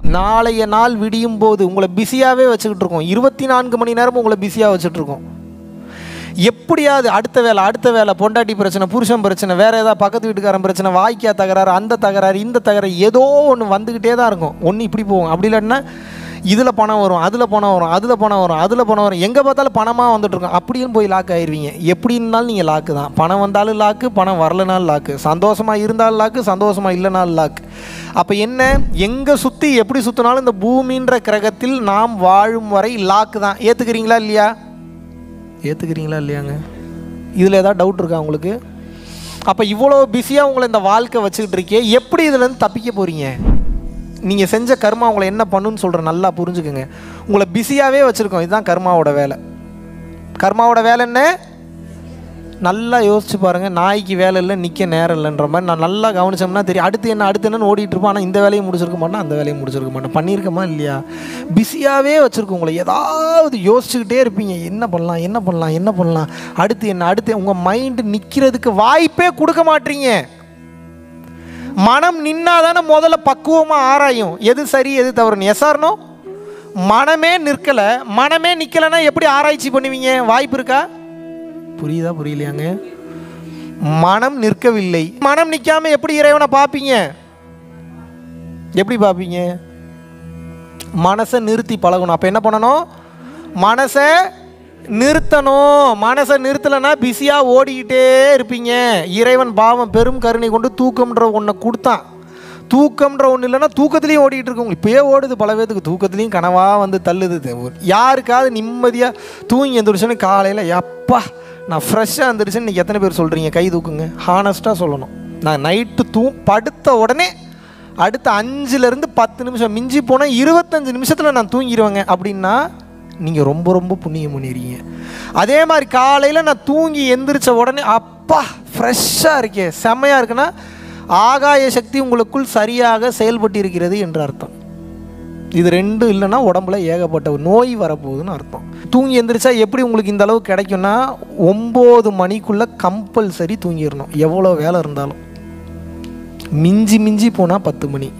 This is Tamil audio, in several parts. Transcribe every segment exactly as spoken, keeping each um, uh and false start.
நாளைய நாள் விடியும் போது உங்களை பிஸியாகவே வச்சுக்கிட்டு இருக்கோம். இருபத்தி நான்கு மணி நேரமும் உங்களை பிஸியாக வச்சுட்ருக்கோம். எப்படியாவது அடுத்த வேலை அடுத்த வேலை பொண்டாட்டி பிரச்சனை, புருஷன் பிரச்சனை, வேறு ஏதாவது பக்கத்து வீட்டுக்காரன் பிரச்சனை, வாய்க்கா தகராறு, அந்த தகராறு, இந்த தகராறு, ஏதோ ஒன்று வந்துக்கிட்டே தான் இருக்கும். ஒன்று இப்படி போகும், அப்படி இல்லைன்னா இதில் பணம் வரும், அதில் பணம் வரும், அதில் பணம் வரும், அதில் பணம் வரும், எங்கே பார்த்தாலும் பணமாக வந்துட்டுருக்கோம். அப்படியும் போய் லாக் ஆயிடுவீங்க. எப்படி இருந்தாலும் நீங்கள் லாக்கு தான். பணம் வந்தாலும் லாக்கு, பணம் வரலனாலும் லாக்கு, சந்தோஷமாக இருந்தாலும் லாக்கு, சந்தோஷமாக இல்லைனாலும் லாக்கு. அப்போ என்ன, எங்கே சுற்றி எப்படி சுற்றினாலும் இந்த பூமின்ற கிரகத்தில் நாம் வாழும் வரை லாக்கு தான். ஏற்றுக்கிறீங்களா இல்லையா? ஏற்றுக்கிறீங்களா இல்லையாங்க? இதில் ஏதாவது டவுட் இருக்கா உங்களுக்கு? அப்போ இவ்வளோ பிஸியாக உங்களை இந்த வாழ்க்கை வச்சுக்கிட்டு இருக்கே, எப்படி இதுலேருந்து தப்பிக்க போகிறீங்க? நீங்கள் செஞ்ச கர்மா உங்களை என்ன பண்ணுன்னு சொல்கிறேன், நல்லா புரிஞ்சுக்குங்க. உங்களை பிஸியாகவே வச்சுருக்கோம். இதுதான் கர்மாவோட வேலை. கர்மாவோட வேலை என்ன? நல்லா யோசிச்சு பாருங்கள். நாய்க்கு வேலை இல்லை, நிற்க நேரம் இல்லைன்ற மாதிரி நான் நல்லா கவனிச்சோம்னா தெரியும். அடுத்து என்ன அடுத்து என்னன்னு ஓடிட்டு இருப்போம். ஆனால் இந்த வேலையை முடிச்சிருக்க மாட்டேன், அந்த வேலையை முடிச்சிருக்க மாட்டேன். பண்ணியிருக்கமா இல்லையா? பிஸியாகவே வச்சுருக்கோம். உங்களை ஏதாவது யோசிச்சுக்கிட்டே இருப்பீங்க. என்ன பண்ணலாம் என்ன பண்ணலாம் என்ன பண்ணலாம், அடுத்து என்ன அடுத்து. உங்கள் மைண்டு நிற்கிறதுக்கு வாய்ப்பே கொடுக்க மாட்டீங்க. மனம் நின்னாதானே முதல்ல பக்குவமாக ஆராயும் எது சரி எது தவறுன்னு. எஸ்ஆர்னோ? மனமே நிற்கலை. மனமே நிற்கலைன்னா எப்படி ஆராய்ச்சி பண்ணுவீங்க? வாய்ப்பு இருக்கா? புரியுதா புரியலையாங்க? மனம் நிற்கவில்லை. மனம் நிற்காம எப்படி இறைவனை பார்ப்பீங்க? எப்படி பார்ப்பீங்க? மனசை நிறுத்தி பழகணும். அப்போ என்ன பண்ணணும்? மனசை நிறுத்தணும். மனசை நிறுத்தலைன்னா பிஸியாக ஓடிக்கிட்டே இருப்பீங்க. இறைவன் பாவம் பெரும் கருணை கொண்டு தூக்கம்ன்ற ஒன்றை கொடுத்தான். தூக்கம்ன்ற ஒன்று இல்லைன்னா தூக்கத்துலேயும் ஓடிக்கிட்டு இருக்கோம். இப்போயே ஓடுது பல பேருக்கு. தூக்கத்துலேயும் கனவாக வந்து தள்ளுது. யாருக்காவது நிம்மதியாக தூங்கி எந்திரிச்சோன்னு காலையில் எப்பா நான் ஃப்ரெஷ்ஷாக இருந்துருச்சுன்னு இன்றைக்கி எத்தனை பேர் சொல்கிறீங்க? கை தூக்குங்க. ஹானஸ்ட்டாக சொல்லணும். நான் நைட்டு தூ படுத்த உடனே அடுத்த அஞ்சுலேருந்து பத்து நிமிஷம் மிஞ்சி போனால் இருபத்தஞ்சு நிமிஷத்தில் நான் தூங்கிடுவேங்க அப்படின்னா நீங்கள் ரொம்ப ரொம்ப புண்ணியம் பண்ணிடுறீங்க. அதே மாதிரி காலையில் நான் தூங்கி எந்திரிச்ச உடனே அப்பா ஃப்ரெஷ்ஷாக இருக்கே, செம்மையாக இருக்குன்னா ஆகாய சக்தி உங்களுக்குள் சரியாக செயல்பட்டு இருக்கிறது என்று அர்த்தம். இது ரெண்டும் இல்லைன்னா உடம்புல ஏகப்பட்ட நோய் வரப்போகுதுன்னு அர்த்தம். தூங்கி எந்திரிச்சா எப்படி உங்களுக்கு இந்த அளவு கிடைக்கும்னா ஒம்பது மணிக்குள்ளே கம்பல்சரி தூங்கிடணும். எவ்வளோ வேலை இருந்தாலும் மிஞ்சி மிஞ்சி போனால் பத்து மணி.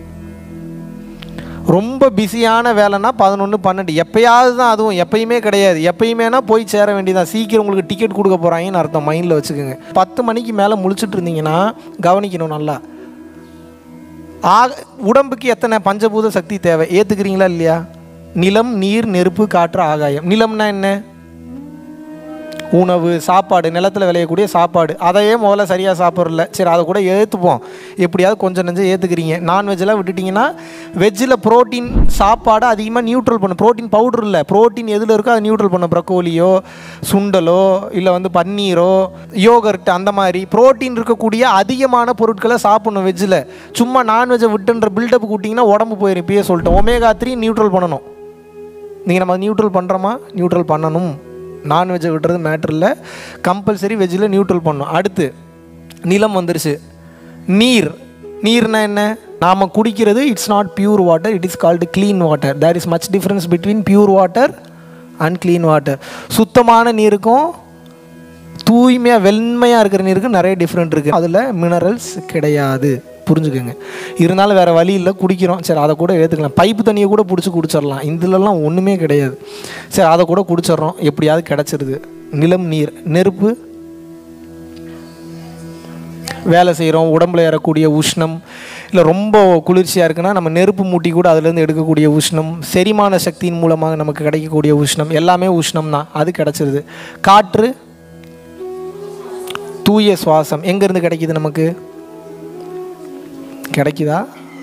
ரொம்ப பிஸியான வேலைன்னா பதினொன்று பன்னெண்டு எப்பயாவது தான். அதுவும் எப்பயுமே கிடையாது. எப்பயுமேனா போய் சேர வேண்டியதான். சீக்கிரம் உங்களுக்கு டிக்கெட் கொடுக்க போகிறாங்கன்னு அர்த்தம். மைண்டில் வச்சுக்கோங்க. பத்து மணிக்கு மேலே முழிச்சிட்டு இருந்தீங்கன்னா கவனிக்கணும் நல்லா. ஆக உடம்புக்கு எத்தனை பஞ்சபூத சக்தி தேவை? ஏற்றுக்கிறீங்களா இல்லையா? நிலம், நீர், நெருப்பு, காற்று, ஆகாயம். நிலம்னா என்ன? உணவு, சாப்பாடு, நிலத்தில் விளையக்கூடிய சாப்பாடு. அதையே முதல்ல சரியாக சாப்பிட்றல. சரி, அதை கூட ஏற்றுப்போம். எப்படியாவது கொஞ்சம் நெஞ்சம் ஏற்றுக்கிறீங்க. நான்வெஜ்ஜெலாம் விட்டுட்டிங்கன்னா வெஜ்ஜில் ப்ரோட்டீன் சாப்பாடு அதிகமாக நியூட்ரல் பண்ணும். ப்ரோட்டீன் பவுடர் இல்லை, ப்ரோட்டீன் எதில் இருக்கோ அதை நியூட்ரல் பண்ணும். ப்ரக்கோலியோ சுண்டலோ இல்லை வந்து பன்னீரோ யோகர்ட் அந்த மாதிரி ப்ரோட்டீன் இருக்கக்கூடிய அதிகமான பொருட்களை சாப்பிடணும் வெஜ்ஜில். சும்மா நான்வெஜ்ஜை விட்டுன்ற பில்டப் கூட்டிங்கன்னா உடம்பு போயிடும். இப்பயே சொல்லிட்டோம். ஒமேகா த்ரீ நியூட்ரல் பண்ணணும். நீங்கள் நம்ம நியூட்ரல் பண்ணுறோமா? நியூட்ரல் பண்ணணும். நான்வெஜ்ஜை விட்டுறது மேட்ரு இல்லை, கம்பல்சரி வெஜ்ஜில் நியூட்ரல் பண்ணணும். அடுத்து நிலம் வந்துருச்சு. நீர். நீர்னா என்ன? நாம் குடிக்கிறது it's not pure water, it is called clean water. There is much difference between pure water and clean water. சுத்தமான நீருக்கும் தூய்மையாக வெண்மையாக இருக்கிற நீருக்கும் நிறைய டிஃப்ரெண்ட் இருக்குது. அதில் மினரல்ஸ் கிடையாது, புரிஞ்சுக்கோங்க. இருந்தாலும் வேறு வழி இல்லை, குடிக்கிறோம். சரி, அதை கூட ஏற்றுக்கலாம். பைப்பு தண்ணியை கூட பிடிச்சி குடிச்சிடலாம். இதிலெல்லாம் ஒன்றுமே கிடையாது. சரி, அதை கூட குடிச்சிட்றோம், எப்படியாவது கிடச்சிருது. நிலம், நீர், நெருப்பு வேலை செய்கிறோம். உடம்புல ஏறக்கூடிய உஷ்ணம், இல்லை ரொம்ப குளிர்ச்சியாக இருக்குன்னா நம்ம நெருப்பு மூட்டி கூட அதுலேருந்து எடுக்கக்கூடிய உஷ்ணம், செரிமான சக்தியின் மூலமாக நமக்கு கிடைக்கக்கூடிய உஷ்ணம், எல்லாமே உஷ்ணம் தான். அது கிடச்சிருது. காற்று, தூய சுவாசம் எங்கேருந்து கிடைக்கிது நமக்கு? கிடைக்குதா?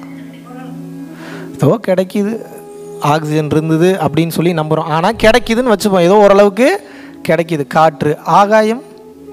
ஏதோ கிடைக்கிது, ஆக்சிஜன் இருந்தது அப்படின்னு சொல்லி நம்புகிறோம். ஆனால் கிடைக்குதுன்னு வச்சுப்போம், ஏதோ ஓரளவுக்கு கிடைக்கிது. காற்று. ஆகாயம்,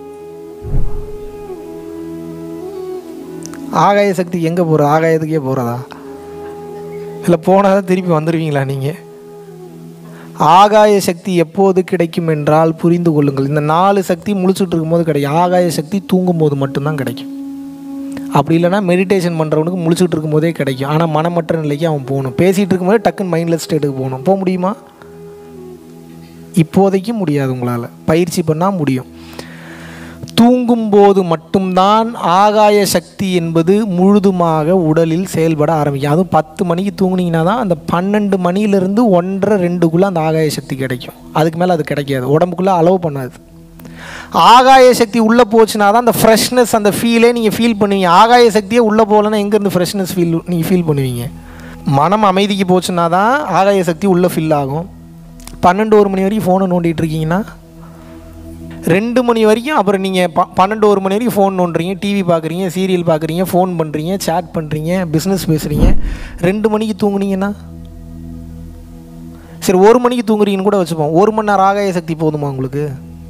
ஆகாய சக்தி எங்கே போகிறது? ஆகாயத்துக்கே போகிறதா? இல்லை போனால் திருப்பி வந்துடுவீங்களா நீங்கள்? ஆகாய சக்தி எப்போது கிடைக்கும் என்றால் புரிந்து கொள்ளுங்கள். இந்த நாலு சக்தி முழிச்சுட்டு இருக்கும்போது கிடைக்கும். ஆகாய சக்தி தூங்கும்போது மட்டும்தான் கிடைக்கும். அப்படி இல்லைனா மெடிடேஷன் பண்ணுறவனுக்கு முழிச்சுட்டு இருக்கும் போதே கிடைக்கும். ஆனால் மனமற்ற நிலைக்கு அவன் போகணும். பேசிகிட்டு இருக்கும்போதே டக்குன்னு மைண்ட்லெஸ் ஸ்டேட்டுக்கு போகணும். போக முடியுமா? இப்போதைக்கு முடியாது. உங்களால் பயிற்சி பண்ணால் முடியும். தூங்கும்போது மட்டும்தான் ஆகாய சக்தி என்பது முழுதுமாக உடலில் செயல்பட ஆரம்பிக்கும். அதுவும் பத்து மணிக்கு தூங்குனீங்கன்னா தான் அந்த பன்னெண்டு மணியிலிருந்து ஒன்றரை ரெண்டுக்குள்ளே அந்த ஆகாய சக்தி கிடைக்கும். அதுக்கு மேலே அது கிடைக்காது, உடம்புக்குள்ளே அலோவ் பண்ணாது. ஆகாய சக்தி உள்ளே போச்சுன்னா தான் அந்த ஃப்ரெஷ்னஸ், அந்த ஃபீலே நீங்கள் ஃபீல் பண்ணுவீங்க. ஆகாய சக்தியே உள்ளே போகலன்னா எங்கேருந்து ஃப்ரெஷ்னஸ் ஃபீல் நீங்கள் ஃபீல் பண்ணுவீங்க? மனம் அமைதிக்கு போச்சுன்னா தான் ஆகாய சக்தி உள்ளே ஃபீல் ஆகும். பன்னெண்டு ஒரு மணி வரைக்கும் ஃபோனை நோண்டிகிட்டு இருக்கீங்கன்னா ரெண்டு மணி வரைக்கும், அப்புறம் நீங்கள் ப பன்னெண்டு ஒரு மணி வரைக்கும் ஃபோன் நோண்டுறீங்க, டிவி பார்க்குறீங்க, சீரியல் பார்க்குறீங்க, ஃபோன் பண்ணுறீங்க, சேட் பண்ணுறீங்க, பிஸ்னஸ் பேசுகிறீங்க. ரெண்டு மணிக்கு தூங்குனீங்கன்னா சரி, ஒரு மணிக்கு தூங்குறீங்கன்னு கூட வச்சுப்போம். ஒரு மணி நேரம் ஆகாய சக்தி போதுமா உங்களுக்கு?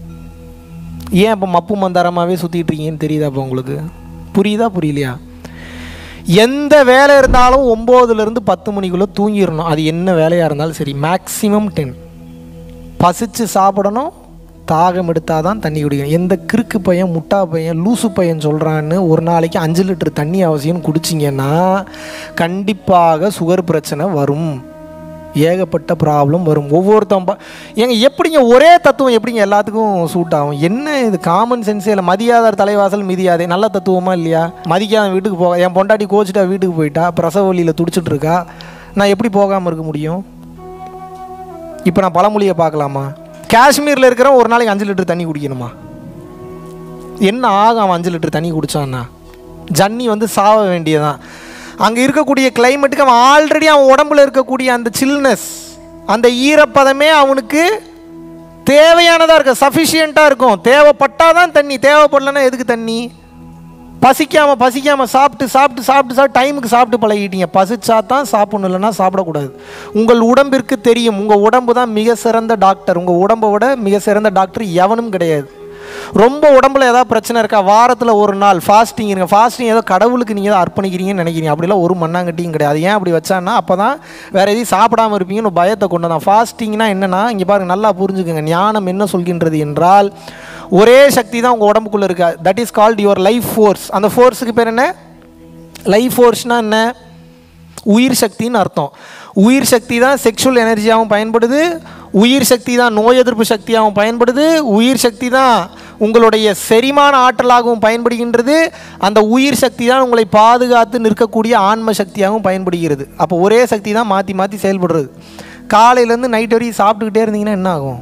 ஏன் இப்போ மப்பு மந்தாரமாகவே சுற்றிட்டு இருக்கீங்கன்னு தெரியுதா? இப்போ உங்களுக்கு புரியுதா புரியலையா? எந்த வேலை இருந்தாலும் ஒம்போதுலேருந்து பத்து மணிக்குள்ளே தூங்கிடணும். அது என்ன வேலையாக இருந்தாலும் சரி, மேக்ஸிமம் டென். பசிச்சு சாப்பிடணும், தாகம் எடுத்தால் தான் தண்ணி குடிக்கணும். எந்த கிறுக்கு பையன், முட்டா பையன், லூசு பையன் சொல்கிறான்னு ஒரு நாளைக்கு அஞ்சு லிட்டர் தண்ணி அவசியம் குடிச்சிங்கன்னா கண்டிப்பாக சுகர் பிரச்சனை வரும், ஏகப்பட்ட ப்ராப்ளம் வரும். ஒவ்வொருத்தம் ஏங்க எப்படிங்க ஒரே தத்துவம் எப்படிங்க எல்லாத்துக்கும் சூட் ஆகும்? என்ன இது காமன் சென்ஸே இல்லை. மதியாதார் தலைவாசல் மிதியாதே நல்ல தத்துவமா இல்லையா? மதிக்காத வீட்டுக்கு போக, என் பொண்டாட்டி கோச்சிட்டா வீட்டுக்கு போயிட்டா, பிரசவ வலியில் துடிச்சிட்டு இருக்கா, நான் எப்படி போகாமல் இருக்க முடியும்? இப்போ நான் பழமொழியை பார்க்கலாமா? காஷ்மீரில் இருக்கிற ஒரு நாளைக்கு அஞ்சு லிட்டர் தண்ணி குடிக்கணுமா? என்ன ஆகும் அவன் அஞ்சு லிட்டர் தண்ணி குடித்தான்னா? ஜன்னி வந்து சாவ வேண்டியதான். அங்கே இருக்கக்கூடிய கிளைமேட்டுக்கு அவன் ஆல்ரெடி அவன் உடம்புல இருக்கக்கூடிய அந்த சில்னஸ், அந்த ஈரப்பதமே அவனுக்கு தேவையானதாக இருக்கும், சஃபிஷியண்ட்டாக இருக்கும். தேவைப்பட்டால் தான் தண்ணி, தேவைப்படலைன்னா எதுக்கு தண்ணி? பசிக்காமல் பசிக்காமல் சாப்பிட்டு சாப்பிட்டு சாப்பிட்டு சாப்பிட்டு டைமுக்கு சாப்பிட்டு பழகிட்டீங்க. பசிச்சா தான் சாப்பிடணும், இல்லைன்னா சாப்பிடக்கூடாது. உங்கள் உடம்பிற்கு தெரியும், உங்கள் உடம்பு தான் மிக சிறந்த டாக்டர். உங்கள் உடம்பை விட மிக சிறந்த டாக்டர் எவனும் கிடையாது. ரொம்ப உடம்புல ஏதாவது பிரச்சனை இருக்கா, வாரத்தில் ஒரு நாள் ஃபாஸ்டிங் இருங்க. ஃபாஸ்டிங் ஏதோ கடவுளுக்கு நீங்கள் ஏதோ அர்ப்பணிக்கிறீங்கன்னு நினைக்கிறீங்க. அப்படிலாம் ஒரு மண்ணாங்கட்டியும் கிடையாது. ஏன் அப்படி வச்சான்னா அப்போ தான் வேறு எதையும் சாப்பிடாமல் இருப்பீங்கன்னு பயத்தை கொண்டு தான். ஃபாஸ்டிங்னா என்னென்னா, இங்கே பாருங்கள், நல்லா புரிஞ்சுக்கோங்க. ஞானம் என்ன சொல்கின்றது என்றால், ஒரே சக்தி தான் உங்கள் உடம்புக்குள்ளே இருக்கா. That is called your life force. அந்த ஃபோர்ஸுக்கு பேர் என்ன? லைஃப் ஃபோர்ஸ்னால் என்ன? உயிர் சக்தின்னு அர்த்தம். உயிர் சக்தி தான் செக்ஷுவல் எனர்ஜியாகவும் பயன்படுது, உயிர் சக்தி தான் நோய் எதிர்ப்பு சக்தியாகவும் பயன்படுது, உயிர் சக்தி தான் உங்களுடைய செரிமான ஆற்றலாகவும் பயன்படுகின்றது, அந்த உயிர் சக்தி தான் உங்களை பாதுகாத்து நிற்கக்கூடிய ஆன்ம சக்தியாகவும் பயன்படுகிறது. அப்போ ஒரே சக்தி தான் மாற்றி மாற்றி செயல்படுறது. காலையிலேருந்து நைட் வரைக்கும் சாப்பிட்டுக்கிட்டே இருந்தீங்கன்னா என்ன ஆகும்?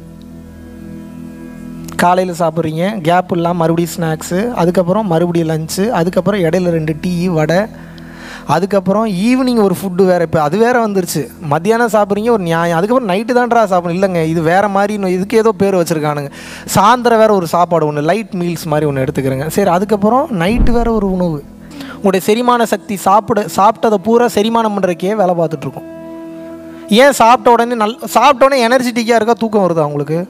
காலையில் சாப்பிட்றீங்க, கேப் இல்லாமல் மறுபடியும் ஸ்நாக்ஸு, அதுக்கப்புறம் மறுபடியும் லஞ்சு, அதுக்கப்புறம் இடையில ரெண்டு டீ வடை, அதுக்கப்புறம் ஈவினிங் ஒரு ஃபுட்டு வேறு. இப்போ அது வேறு வந்துருச்சு. மத்தியானம் சாப்பிட்றீங்க ஒரு நியாயம், அதுக்கப்புறம் நைட்டு தான்டா சாப்பிடணும். இல்லைங்க, இது வேறு மாதிரி, இதுக்கு ஏதோ பேர் வச்சுருக்கானுங்க. சாயந்தரம் வேறு ஒரு சாப்பாடு ஒன்று, லைட் மீல்ஸ் மாதிரி ஒன்று எடுத்துக்கிறேங்க. சரி, அதுக்கப்புறம் நைட்டு வேறு ஒரு உணவு. உங்களுடைய செரிமான சக்தி சாப்பிட சாப்பிட்டதை பூரா செரிமானம் பண்ணுறக்கே வேலை பார்த்துட்ருக்கோம். ஏன் சாப்பிட்ட உடனே நல் சாப்பிட்ட உடனே எனர்ஜெட்டிக்காக இருக்கா, தூக்கம் வருதா உங்களுக்கு?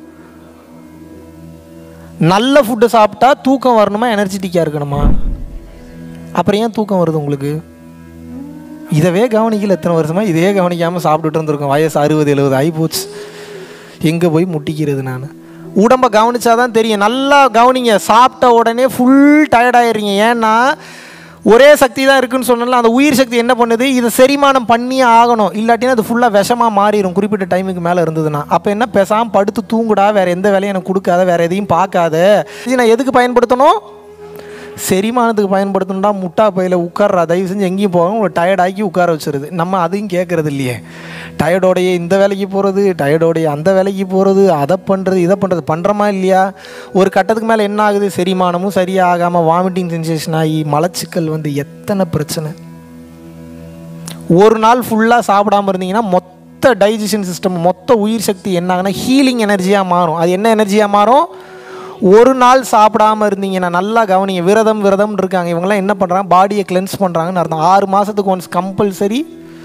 நல்ல ஃபுட்டு சாப்பிட்டா தூக்கம் வரணுமா, எனர்ஜெட்டிக்காக இருக்கணுமா? அப்புறம் ஏன் தூக்கம் வருது உங்களுக்கு? இதவே கவனிக்கல எத்தனை வருஷமாக, இதே கவனிக்காமல் சாப்பிட்டுட்டு இருந்திருக்கோம். வயசு அறுபது எழுபது ஆகி போச்சு. எங்கே போய் முட்டிக்கிறது? நான் உடம்பை கவனிச்சாதான் தெரியும். நல்லா கவனிங்க. சாப்பிட்ட உடனே ஃபுல் டயர்டாயிடுறீங்க. ஏன்னா ஒரே சக்தி தான் இருக்குதுன்னு சொன்னால அந்த உயிர் சக்தி என்ன பண்ணுது? இதை செரிமானம் பண்ணியே ஆகணும், இல்லாட்டினா அது ஃபுல்லாக விஷமாக மாறிடும் குறிப்பிட்ட டைமுக்கு மேலே இருந்ததுன்னா. அப்போ என்ன, பேசாமல் படுத்து தூங்குடா, வேறு எந்த வேலையும் எனக்கு கொடுக்காத, வேறு எதையும் பார்க்காத. இது நான் எதுக்கு பயன்படுத்தணும்? செரிமானத்துக்கு பயன்படுத்தணும்டா. முட்டா பையில் உட்கார்றா, தயவு செஞ்சு எங்கேயும் போக, உங்களை டயர்டாக்கி உட்கார வச்சுருது. நம்ம அதையும் கேட்குறது இல்லையே. டயர்டோடையே இந்த வேலைக்கு போகிறது, டயர்டோடைய அந்த வேலைக்கு போகிறது, அதை பண்ணுறது இதை பண்ணுறது பண்ணுறோமா இல்லையா? ஒரு கட்டத்துக்கு மேலே என்ன ஆகுது? செரிமானமும் சரியாக ஆகாமல் வாமிட்டிங் சென்சேஷன் ஆகி மலச்சிக்கல் வந்து எத்தனை பிரச்சனை. ஒரு நாள் ஃபுல்லாக சாப்பிடாமல் இருந்தீங்கன்னா மொத்த டைஜஷன் சிஸ்டம், மொத்த உயிர் சக்தி என்ன ஆகுனா ஹீலிங் எனர்ஜியாக மாறும். அது என்ன எனர்ஜியாக மாறும்? ஒரு நாள் சாப்பிடாமல் இருந்தீங்கன்னா நல்லா கவனிங்க. விரதம் விரதம்னு இருக்காங்க இவங்கெல்லாம், என்ன பண்ணுறாங்க? பாடியை கிளென்ஸ் பண்ணுறாங்கன்னு அர்த்தம். ஆறு மாதத்துக்கு ஒன்ஸ் கம்பல்சரி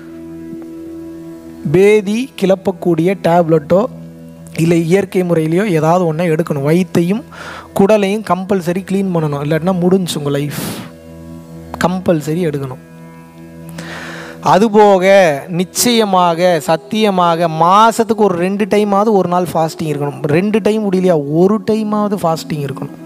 பேதி கிளப்பக்கூடிய டேப்லெட்டோ இல்லை இயற்கை முறையிலையோ ஏதாவது ஒன்றை எடுக்கணும். வயிற்றையும் குடலையும் கம்பல்சரி க்ளீன் பண்ணணும், இல்லாட்டினா முடிஞ்சு உங்கள் லைஃப். கம்பல்சரி எடுக்கணும். அதுபோக நிச்சயமாக சத்தியமாக மாதத்துக்கு ஒரு ரெண்டு டைமாவது ஒரு நாள் ஃபாஸ்டிங் இருக்கணும். ரெண்டு டைம் முடியலையா, ஒரு டைமாவது ஃபாஸ்டிங் இருக்கணும்.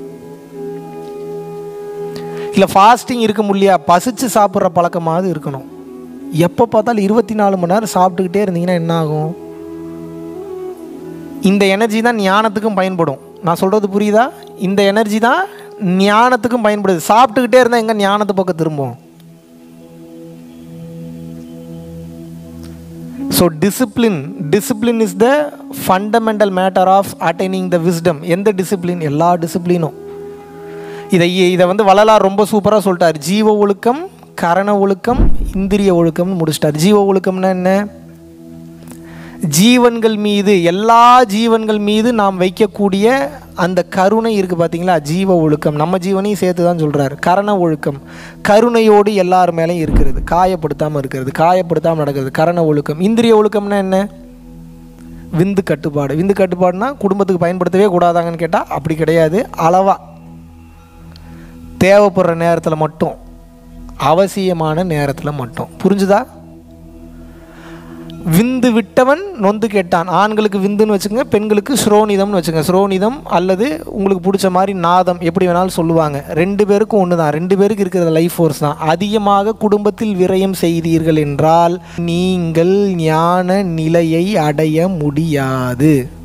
இல்லை ஃபாஸ்டிங் இருக்க முடியலையா, பசிச்சு சாப்பிட்ற பழக்கமாவது இருக்கணும். எப்போ பார்த்தாலும் இருபத்தி நாலு மணி நேரம் சாப்பிட்டுக்கிட்டே இருந்தீங்கன்னா என்ன ஆகும்? இந்த எனர்ஜி தான் ஞானத்துக்கும் பயன்படும். நான் சொல்கிறது புரியுதா? இந்த எனர்ஜி தான் ஞானத்துக்கும் பயன்படுது. சாப்பிட்டுக்கிட்டே இருந்தால் எங்கே ஞானத்து பக்கம் திரும்பும்? So discipline discipline is the fundamental matter of attaining the wisdom. எந்த டிசிப்ளின்? எல்லா டிசிப்ளினும். இதை இதை வந்து வள்ளலார் ரொம்ப சூப்பராக சொல்லிட்டார். ஜீவ ஒழுக்கம், கரண ஒழுக்கம், இந்திரிய ஒழுக்கம்னு முடிச்சிட்டார். ஜீவ ஒழுக்கம்னா என்ன? ஜீவன்கள் மீது, எல்லா ஜீவன்கள் மீது நாம் வைக்கக்கூடிய அந்த கருணை இருக்குது பார்த்தீங்களா, ஜீவ ஒழுக்கம். நம்ம ஜீவனையும் சேர்த்து தான் சொல்கிறார். கரண ஒழுக்கம், கருணையோடு எல்லார் மேலேயும் இருக்கிறது, காயப்படுத்தாமல் இருக்கிறது, காயப்படுத்தாமல் நடக்கிறது, கரண ஒழுக்கம். இந்திரிய ஒழுக்கம்னா என்ன? விந்து கட்டுப்பாடு. விந்து கட்டுப்பாடுனா குடும்பத்துக்கு பயன்படுத்தவே கூடாதாங்கன்னு கேட்டால் அப்படி கிடையாது. அளவாக தேவைப்படுற நேரத்தில் மட்டும், அவசியமான நேரத்தில் மட்டும். புரிஞ்சுதா? விந்து விட்டவன் நொந்து கேட்டான். ஆண்களுக்கு விந்துன்னு வச்சுக்கோங்க, பெண்களுக்கு ஸ்ரோனிதம்னு வச்சுக்கோங்க. ஸ்ரோனிதம் அல்லது உங்களுக்கு பிடிச்ச மாதிரி நாதம், எப்படி வேணாலும் சொல்லுவாங்க. ரெண்டு பேருக்கும் ஒன்று தான், ரெண்டு பேருக்கு இருக்கிற லைஃப் ஃபோர்ஸ் தான். அதிகமாக குடும்பத்தில் விரயம் செய்தீர்கள் என்றால் நீங்கள் ஞான நிலையை அடைய முடியாது.